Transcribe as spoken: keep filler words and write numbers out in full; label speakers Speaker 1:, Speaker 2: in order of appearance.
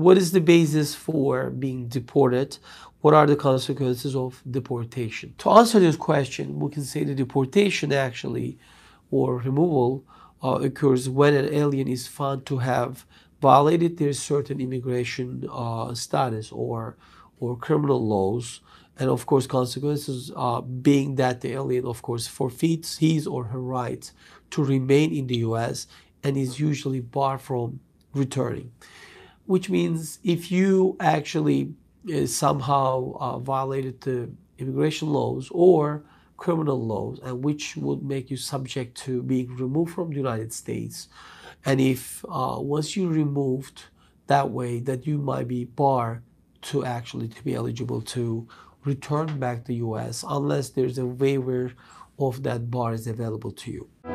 Speaker 1: what is the basis for being deported? What are the consequences of deportation? To answer this question, we can say the deportation actually, or removal, uh, occurs when an alien is found to have violated their certain immigration uh, status or or criminal laws, and of course consequences uh, being that the alien of course forfeits his or her right to remain in the U S and is usually barred from returning, which means if you actually uh, somehow uh, violated the immigration laws or criminal laws, and which would make you subject to being removed from the United States, and if uh, once you removed that way, that you might be barred to actually to be eligible to return back to the U S unless there's a waiver of that bar is available to you.